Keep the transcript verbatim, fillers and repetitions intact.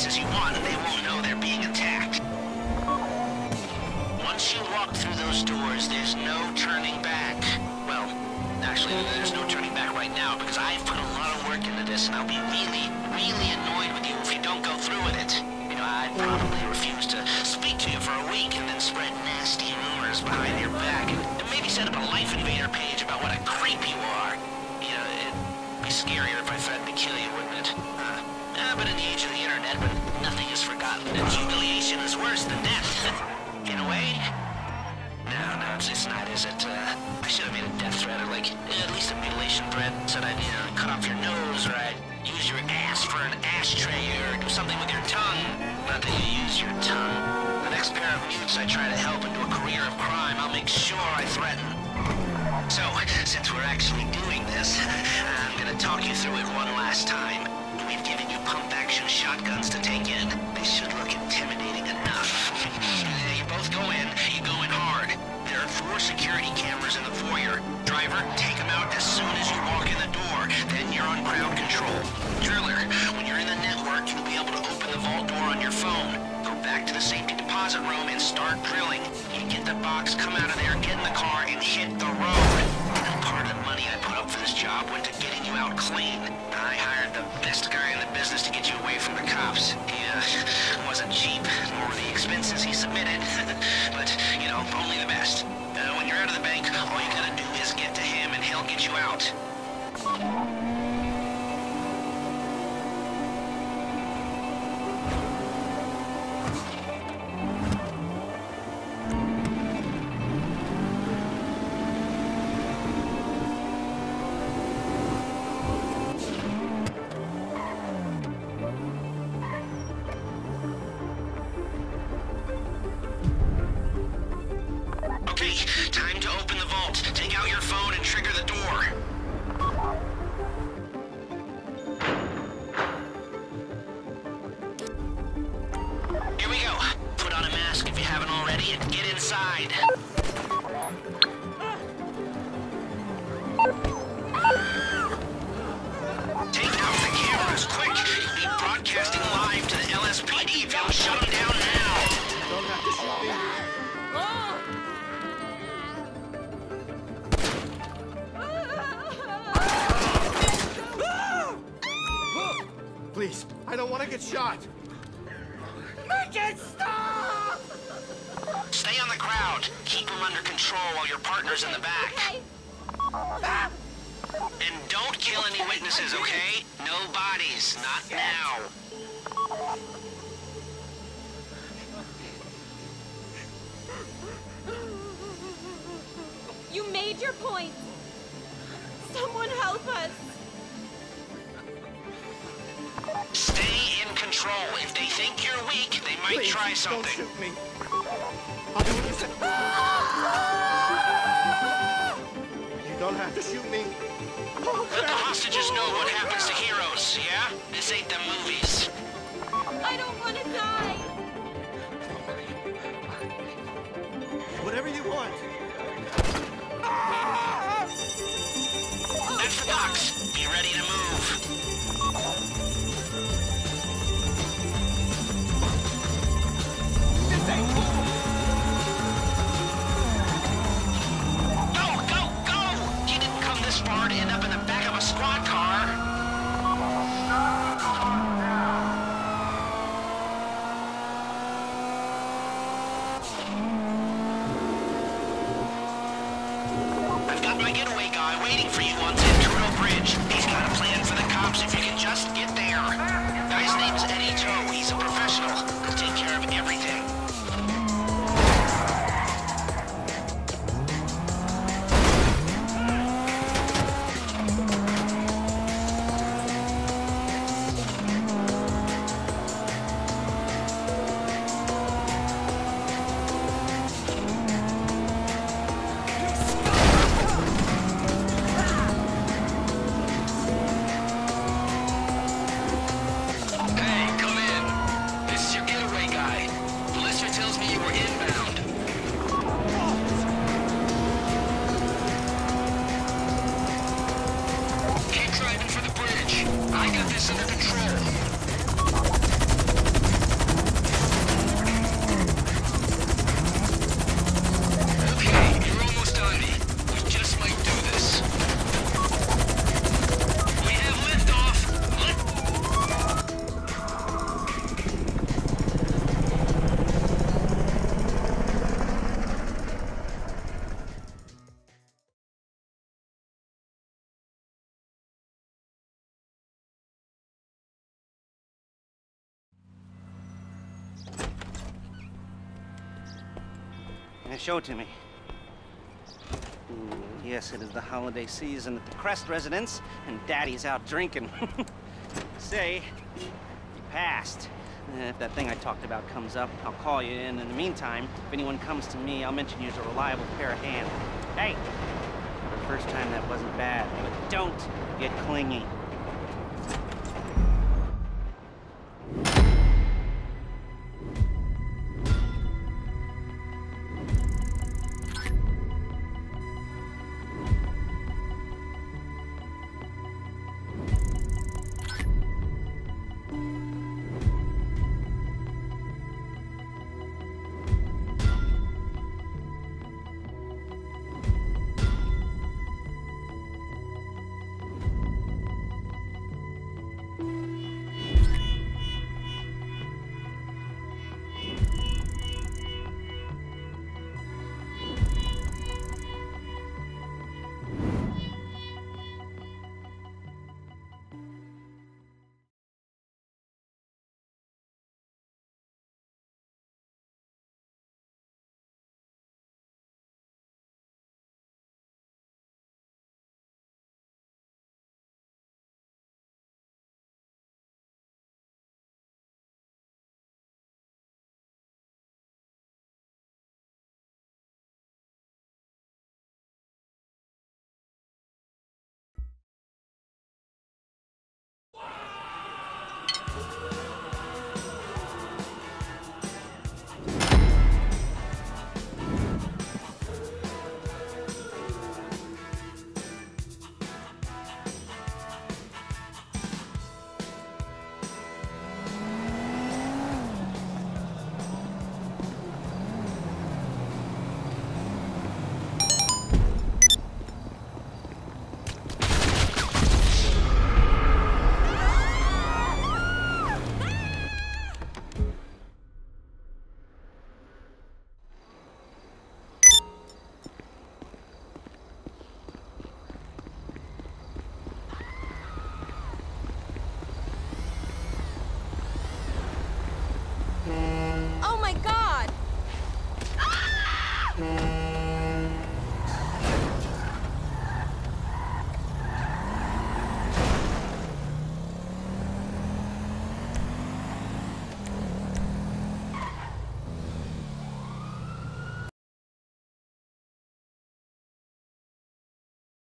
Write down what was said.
expense as you want, and they won't know they're being attacked. Once you walk through those doors, there's no turning back. Well, actually, there's no turning back right now, because I've put a lot of work into this, and I'll be really, really annoyed with you if you don't go through with it. You know, I'd probably refuse to speak to you for a week and then spread nasty rumors behind your back, and, and maybe set up a Life Invader page about what a creep you are. You know, it'd be scarier if I threatened to kill you, wouldn't it? Uh, uh, but in the age of the internet, when nothing is forgotten, and humiliation is worse than death, in a way. No, no, it's, it's not, is it? Uh, I should have made a death threat, or like, eh, at least a mutilation threat. Said I'd, you know, cut off your nose, or I'd use your ass for an ashtray, or do something with your tongue. Not that you use your tongue. The next pair of mutes I try to help into a career of crime, I'll make sure I threaten. So, since we're actually doing this, I'm gonna talk you through it one last time. We've given you pump-action shotguns to take in. They should look intimidating enough. You both go in, you go in hard. There are four security cameras in the foyer. Driver, take them out as soon as you walk in the door. Then you're on crowd control. Driller, when you're in the network, you'll be able to open the vault door on your phone. Go back to the safety deposit room and start drilling. You get the box, come out of there, get in the car, and hit the road. And part of the money I put up for this job went to getting you out clean. I hired the best guy in the business to get you away from the cops. He uh, wasn't cheap, nor were the expenses he submitted. But, you know, only the best. Uh, when you're out of the bank, all you gotta do is get to him and he'll get you out. Time to open the vault. Take out your phone and trigger the door. Here we go. Put on a mask if you haven't already and get inside. Take out the cameras, quick! You'll be broadcasting live to the L S P D if you don't shut them down now. Don't have to shoot me. Please, I don't want to get shot. Make it stop! Stay on the crowd. Keep them under control while your partner's in the back. Okay. And don't kill any witnesses, okay? No bodies, not now. You made your point. Someone help us. Stay in control. If they think you're weak, they might Please, try something. Don't shoot me. I'll do what you say. You don't have to shoot me. Oh, Let the hostages know what happens to heroes, yeah? This ain't the movies. I don't want to die. Whatever you want. That's the box. Be ready to move. Far to end up in the back of a squad car. Yeah, show it to me. Ooh, yes, it is the holiday season at the Crest residence, and Daddy's out drinking. Say, you passed. Uh, if that thing I talked about comes up, I'll call you in. In the meantime, if anyone comes to me, I'll mention you as a reliable pair of hands. Hey, the first time that wasn't bad, but don't get clingy.